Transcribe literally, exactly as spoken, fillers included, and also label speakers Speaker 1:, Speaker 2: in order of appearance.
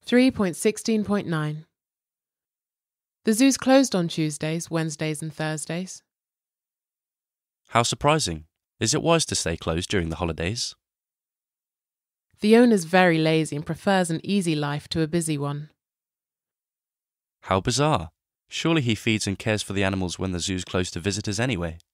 Speaker 1: three point sixteen point nine. The zoo's closed on Tuesdays, Wednesdays and Thursdays.
Speaker 2: How surprising. Is it wise to stay closed during the holidays?
Speaker 1: The owner's very lazy and prefers an easy life to a busy one.
Speaker 2: How bizarre. Surely he feeds and cares for the animals when the zoo's closed to visitors anyway.